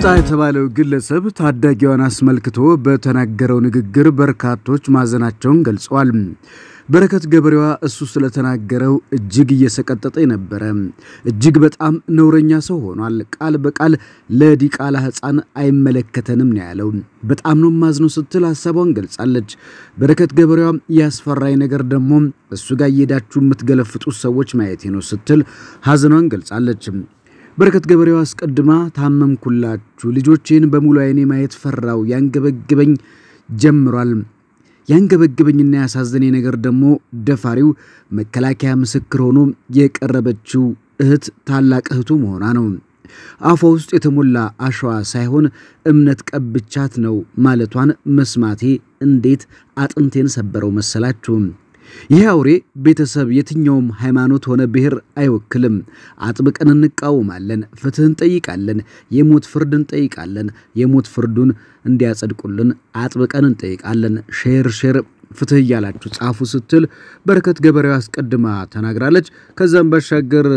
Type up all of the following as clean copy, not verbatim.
ሞጣ የተባለው ግለሰብ ታዳጊዋን አስመልክቶ በተናገረው ንግግር በርካቶች ማዘናቸውን ገልጸዋል። በረከት ገበሬዋ እሱ ስለተናገረው እጅግ እየሰቀጠጠ ነበር። እጅግ በጣም ነውረኛ ሰው ሆኗል። ቃል በቃል ለዲቃላ ህፃን አይመለከተንም ነው ያለው። በጣም ነው ማዝነው ስትል ሐሳቧን ገልጻለች። በረከት ገበሬዋ ያስፈራይ ነገር ደግሞ እሱ ጋር እየሄዳችሁ የምትገለፍጡ ሰዎች ማየት ነው ስትል ሐዘኗን ገልጻለች። በረከት ገበሬዋ አስቀድማ ታመምኩላችሁ ልጆቼን በሙሉ አይኔ ማየት ፈራው ያንገበግበኝ ጀምሯል። ያንገበግበኝና ያሳዘነኝ ነገር ደግሞ ደፋሪው መከላከያ ምስክር ሆኖ የቀረበችው እህት ታላቅ እህቱ መሆኗ ነው። አፏ ውስጥ የተሞላ አሸዋ ሳይሆን እምነት ቀብቻት ነው ማለቷን መስማቴ እንዴት አጥንቴን ሰበረው መሰላችሁ። ይህ አውሬ ቤተሰብ የትኛውም ሃይማኖት ሆነ ብሔር አይወክልም። አጥብቀን እንቃወማለን፣ ፍትህን ጠይቃለን፣ የሞት ፍርድን ጠይቃለን። የሞት ፍርዱን እንዲያጸድቁልን አጥብቀን እንጠይቃለን። ሼር ፍትህ ያላችሁ ጻፉ ስትል በረከት ገበሬዋ አስቀድማ ተናግራለች። ከዛም ባሻገር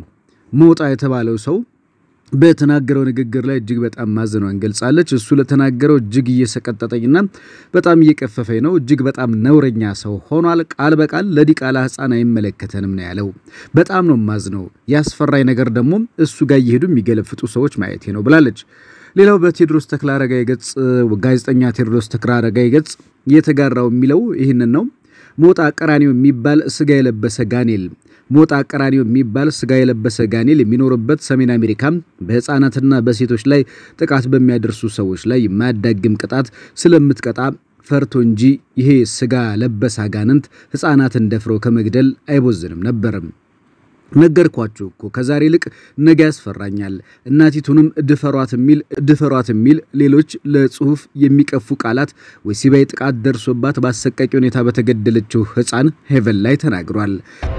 ሞጣ የተባለው ሰው በተናገረው ንግግር ላይ እጅግ በጣም ማዘኗን ገልጻለች። እሱ ለተናገረው እጅግ እየሰቀጠጠኝና በጣም እየቀፈፈኝ ነው። እጅግ በጣም ነውረኛ ሰው ሆኗል። ቃል በቃል ለዲቃላ ህፃን አይመለከተንም ነው ያለው። በጣም ነው ማዝነው። ያስፈራይ ነገር ደግሞ እሱ ጋር እየሄዱ የሚገለፍጡ ሰዎች ማየት ነው ብላለች። ሌላው በቴዎድሮስ ተክለአረጋይ ገጽ ጋዜጠኛ ቴዎድሮስ ተክለአረጋይ ገጽ የተጋራው የሚለው ይህንን ነው። ሞጣ ቀራኒዮ የሚባል ስጋ የለበሰ ጋኔል ሞጣ ቀራኒዮ የሚባል ስጋ የለበሰ ጋኔል የሚኖርበት ሰሜን አሜሪካ በህፃናትና በሴቶች ላይ ጥቃት በሚያደርሱ ሰዎች ላይ የማያዳግም ቅጣት ስለምትቀጣ ፈርቶ እንጂ ይሄ ስጋ ለበሰ ጋንንት ህፃናትን ደፍሮ ከመግደል አይቦዝንም ነበር። ነገርኳችሁ እኮ ከዛሬ ልቅ ነገ ያስፈራኛል። እናቲቱንም ድፈሯት የሚል ሌሎች ለጽሁፍ የሚቀፉ ቃላት ወሲባዊ ጥቃት ደርሶባት ባሰቃቂ ሁኔታ በተገደለችው ህፃን ሄቨን ላይ ተናግሯል።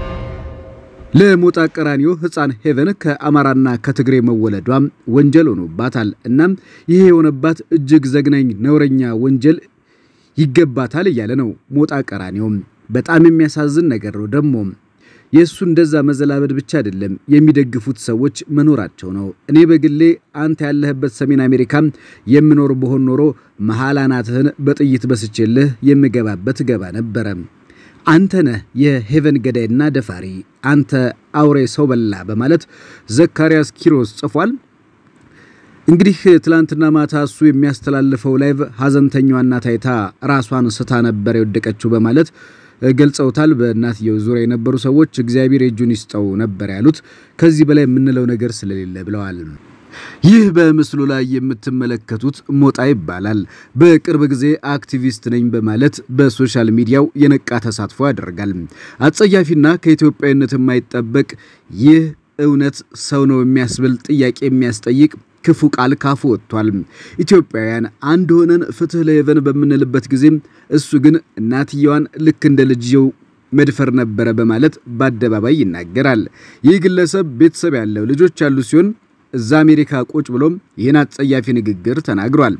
ለሞጣ ቀራኒዮ ህፃን ሄቨን ከአማራና ከትግሬ መወለዷም ወንጀል ሆኖባታል። እናም ይሄ የሆነባት እጅግ ዘግናኝ ነውረኛ ወንጀል ይገባታል እያለ ነው ሞጣ ቀራኒዮ። በጣም የሚያሳዝን ነገር ነው ደግሞ የሱ እንደዛ መዘላበድ ብቻ አይደለም የሚደግፉት ሰዎች መኖራቸው ነው። እኔ በግሌ አንተ ያለህበት ሰሜን አሜሪካ የምኖር በሆን ኖሮ መሐላናትህን በጥይት በስቼልህ የምገባበት ገባ ነበር። አንተ ነህ የሄቨን ገዳይና ደፋሪ አንተ አውሬ ሰው በላ በማለት ዘካሪያስ ኪሮስ ጽፏል። እንግዲህ ትላንትና ማታ እሱ የሚያስተላልፈው ላይቭ ሐዘንተኛዋና ታይታ ራሷን ስታ ነበር የወደቀችው በማለት ገልጸውታል። በእናትየው ዙሪያ የነበሩ ሰዎች እግዚአብሔር እጁን ይስጠው ነበር ያሉት። ከዚህ በላይ የምንለው ነገር ስለሌለ ብለዋል። ይህ በምስሉ ላይ የምትመለከቱት ሞጣ ይባላል። በቅርብ ጊዜ አክቲቪስት ነኝ በማለት በሶሻል ሚዲያው የነቃ ተሳትፎ ያደርጋል። አጸያፊና ከኢትዮጵያዊነት የማይጠበቅ ይህ እውነት ሰው ነው የሚያስብል ጥያቄ የሚያስጠይቅ ክፉ ቃል ካፉ ወጥቷል። ኢትዮጵያውያን አንድ ሆነን ፍትህ ለሄቨን በመንልበት ጊዜ እሱ ግን እናትየዋን ልክ እንደ ልጅየው መድፈር ነበር በማለት በአደባባይ ይናገራል። ይህ ግለሰብ ቤተሰብ ያለው ልጆች ያሉ ሲሆን እዛ አሜሪካ ቁጭ ብሎም ይሄን አጸያፊ ንግግር ተናግሯል።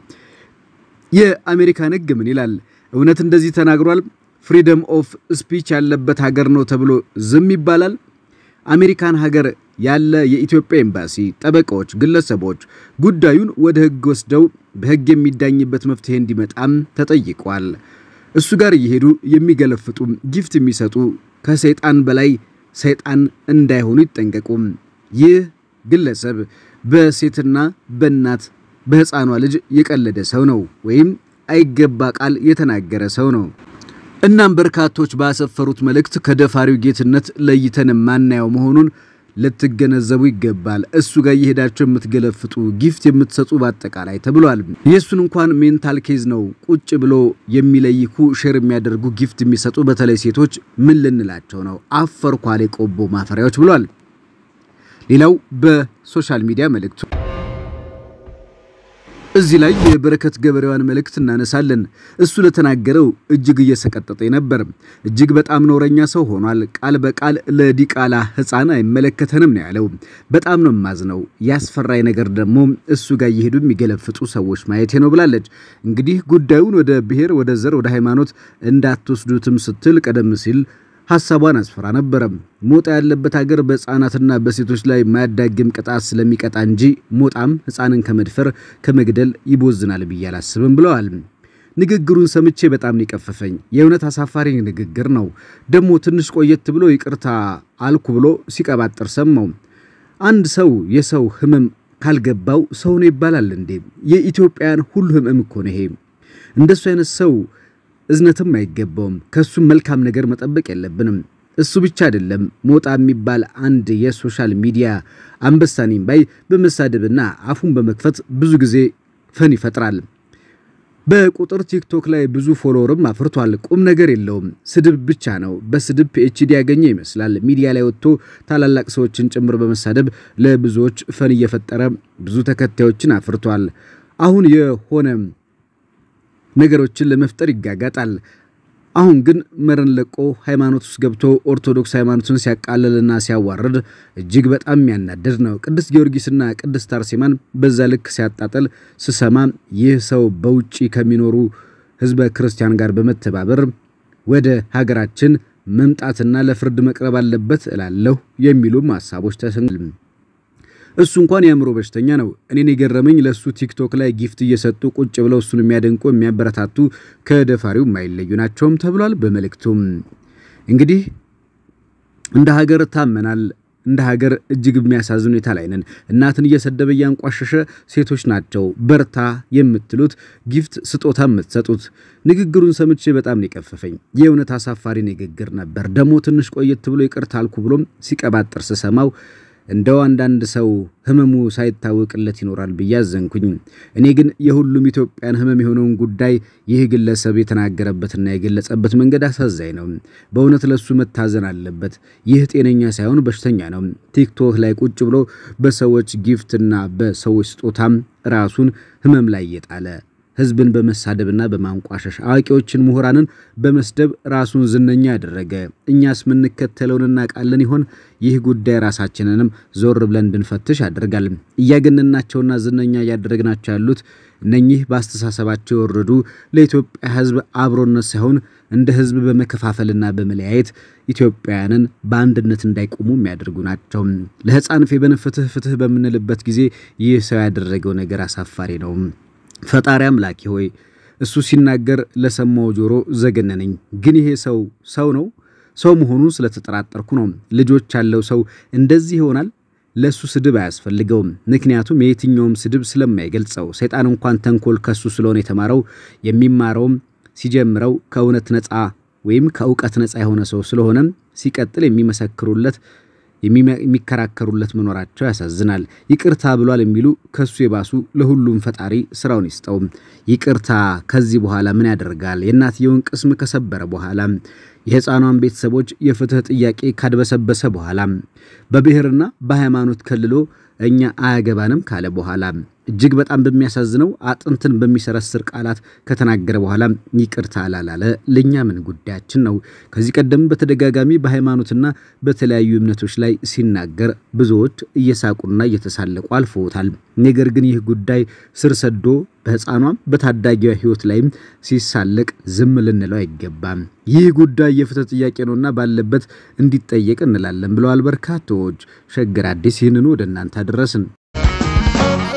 የአሜሪካን ህግ ምን ይላል? እውነት እንደዚህ ተናግሯል? ፍሪደም ኦፍ ስፒች ያለበት ሀገር ነው ተብሎ ዝም ይባላል? አሜሪካን ሀገር ያለ የኢትዮጵያ ኤምባሲ ጠበቃዎች ግለሰቦች ጉዳዩን ወደ ህግ ወስደው በህግ የሚዳኝበት መፍትሄ እንዲመጣም ተጠይቋል። እሱ ጋር እየሄዱ የሚገለፍጡ ጊፍት የሚሰጡ ከሰይጣን በላይ ሰይጣን እንዳይሆኑ ይጠንቀቁ። ይህ ግለሰብ በሴትና በእናት በህፃኗ ልጅ የቀለደ ሰው ነው ወይም አይገባ ቃል የተናገረ ሰው ነው። እናም በርካቶች ባሰፈሩት መልእክት ከደፋሪው ጌትነት ለይተን ማናየው መሆኑን ልትገነዘቡ ይገባል። እሱ ጋር እየሄዳችሁ የምትገለፍጡ ጊፍት የምትሰጡ ባጠቃላይ ተብሏል። የሱን እንኳን ሜንታል ኬዝ ነው ቁጭ ብሎ የሚለይኩ ሼር የሚያደርጉ ጊፍት የሚሰጡ በተለይ ሴቶች ምን ልንላቸው ነው? አፈርኳሌ ቆቦ ማፈሪያዎች ብሏል። ሌላው በሶሻል ሚዲያ መልእክቱ እዚህ ላይ የበረከት ገበሬዋን መልእክት እናነሳለን። እሱ ለተናገረው እጅግ እየሰቀጠጠ ነበር። እጅግ በጣም ነውረኛ ሰው ሆኗል። ቃል በቃል ለዲቃላ ህፃን አይመለከተንም ነው ያለው። በጣም ነው ማዝነው። ያስፈራይ ነገር ደግሞ እሱ ጋር እየሄዱ የሚገለፍጡ ሰዎች ማየት ነው ብላለች። እንግዲህ ጉዳዩን ወደ ብሔር ወደ ዘር ወደ ሃይማኖት እንዳትወስዱትም ስትል ቀደም ሲል ሐሳቧን አስፈራ ነበር። ሞጣ ያለበት ሀገር በሕፃናትና በሴቶች ላይ ማያዳግም ቅጣት ስለሚቀጣ እንጂ ሞጣም ሕፃንን ከመድፈር ከመግደል ይቦዝናል ብዬ አላስብም ብለዋል። ንግግሩን ሰምቼ በጣም ይቀፈፈኝ። የእውነት አሳፋሪ ንግግር ነው። ደሞ ትንሽ ቆየት ብሎ ይቅርታ አልኩ ብሎ ሲቀባጥር ሰማው። አንድ ሰው የሰው ህመም ካልገባው ሰው ነው ይባላል እንዴ? የኢትዮጵያን ሁሉ ህመም እኮ ነው ይሄ። እንደሱ አይነት ሰው እዝነትም አይገባውም። ከሱ መልካም ነገር መጠበቅ የለብንም። እሱ ብቻ አይደለም፣ ሞጣ የሚባል አንድ የሶሻል ሚዲያ አንበሳኔም ባይ በመሳደብና አፉን በመክፈት ብዙ ጊዜ ፈን ይፈጥራል። በቁጥር ቲክቶክ ላይ ብዙ ፎሎወርም አፍርቷል። ቁም ነገር የለውም፣ ስድብ ብቻ ነው። በስድብ ፒኤችዲ ያገኘ ይመስላል። ሚዲያ ላይ ወጥቶ ታላላቅ ሰዎችን ጭምር በመሳደብ ለብዙዎች ፈን እየፈጠረ ብዙ ተከታዮችን አፍርቷል። አሁን የሆነ ነገሮችን ለመፍጠር ይጋጋጣል። አሁን ግን መረን ለቆ ሃይማኖት ውስጥ ገብቶ ኦርቶዶክስ ሃይማኖትን ሲያቃለልና ሲያዋርድ እጅግ በጣም የሚያናደድ ነው። ቅዱስ ጊዮርጊስና ቅድስት አርሴማን በዛ ልክ ሲያጣጣል ስሰማ ይህ ሰው በውጪ ከሚኖሩ ህዝበ ክርስቲያን ጋር በመተባበር ወደ ሀገራችን መምጣትና ለፍርድ መቅረብ አለበት እላለሁ የሚሉም ሐሳቦች ተሰንግል። እሱ እንኳን ያምሮ በሽተኛ ነው። እኔን የገረመኝ ለሱ ቲክቶክ ላይ ጊፍት እየሰጡ ቁጭ ብለው እሱን የሚያደንቁ የሚያበረታቱ ከደፋሪው ማይለዩ ናቸውም ተብሏል በመልእክቱም። እንግዲህ እንደ ሀገር ታመናል። እንደ ሀገር እጅግ የሚያሳዝን ሁኔታ ላይ ነን። እናትን እየሰደበ ያንቋሸሸ ሴቶች ናቸው በርታ የምትሉት ጊፍት ስጦታ የምትሰጡት። ንግግሩን ሰምቼ በጣም ይቀፈፈኝ። የእውነት አሳፋሪ ንግግር ነበር። ደሞ ትንሽ ቆየት ብሎ ይቅርታ አልኩ ብሎም ሲቀባጥር ስሰማው እንደው አንዳንድ ሰው ህመሙ ሳይታወቅለት ይኖራል በያዘንኩኝ። እኔ ግን የሁሉም ኢትዮጵያን ህመም የሆነውን ጉዳይ ይህ ግለሰብ የተናገረበትና የገለጸበት መንገድ አሳዛኝ ነው። በእውነት ለሱ መታዘን አለበት። ይህ ጤነኛ ሳይሆን በሽተኛ ነው። ቲክቶክ ላይ ቁጭ ብሎ በሰዎች ጊፍትና በሰዎች ስጦታም ራሱን ህመም ላይ የጣለ ህዝብን በመሳደብና በማንቋሸሽ አዋቂዎችን ምሁራንን በመስደብ ራሱን ዝነኛ ያደረገ እኛስ ምን ከተለውንና ቃልን ይሆን? ይህ ጉዳይ ራሳችንንም ዞር ብለን እንድንፈትሽ ያደርጋል። እያገነናቸውና ዝነኛ ያደረግናቸው ያሉት እነኚህ ባስተሳሰባቸው ወረዱ ለኢትዮጵያ ህዝብ አብሮነት ሳይሆን እንደ ህዝብ በመከፋፈልና በመለያየት ኢትዮጵያውያንን በአንድነት እንዳይቆሙ የሚያደርጉ ናቸው። ለህፃን ፍትህ በምንልበት ጊዜ ይህ ሰው ያደረገው ነገር አሳፋሪ ነው። ፈጣሪ አምላክ ሆይ እሱ ሲናገር ለሰማው ጆሮ ዘገነነኝ። ግን ይሄ ሰው ነው? ሰው መሆኑን ስለተጠራጠርኩ ነው። ልጆች ያለው ሰው እንደዚህ ይሆናል? ለሱ ስድብ አያስፈልገውም። ምክንያቱም የትኛውም ስድብ ስለማይገልጸው። ሰይጣን እንኳን ተንኮል ከሱ ስለሆነ የተማረው የሚማረውም ሲጀምረው ከእውነት ነፃ ወይም ከእውቀት ነፃ የሆነ ሰው ስለሆነ ሲቀጥል የሚመሰክሩለት የሚከራከሩለት መኖራቸው ያሳዝናል። ይቅርታ ብሏል የሚሉ ከሱ የባሱ ለሁሉም ፈጣሪ ስራውን ይስጠው። ይቅርታ ከዚህ በኋላ ምን ያደርጋል? የእናትየውን ቅስም ከሰበረ በኋላ የህፃኗን ቤተሰቦች የፍትህ ጥያቄ ካድበሰበሰ በኋላ በብሔርና በሃይማኖት ከልሎ እኛ አያገባንም ካለ በኋላ እጅግ በጣም በሚያሳዝነው አጥንትን በሚሰረስር ቃላት ከተናገረ በኋላ ይቅርታ አላለ። ለኛ ምን ጉዳያችን ነው? ከዚህ ቀደም በተደጋጋሚ በሃይማኖትና በተለያዩ እምነቶች ላይ ሲናገር ብዙዎች እየሳቁና እየተሳለቁ አልፈውታል። ነገር ግን ይህ ጉዳይ ስር ሰዶ በህፃኗም በታዳጊዋ ህይወት ላይም ሲሳለቅ ዝም ልንለው አይገባም። ይህ ጉዳይ የፍትህ ጥያቄ ነውና ባለበት እንዲጠየቅ እንላለን ብለዋል በርካቶች። ሸገር አዲስ ይህንኑ ወደ እናንተ አደረስን።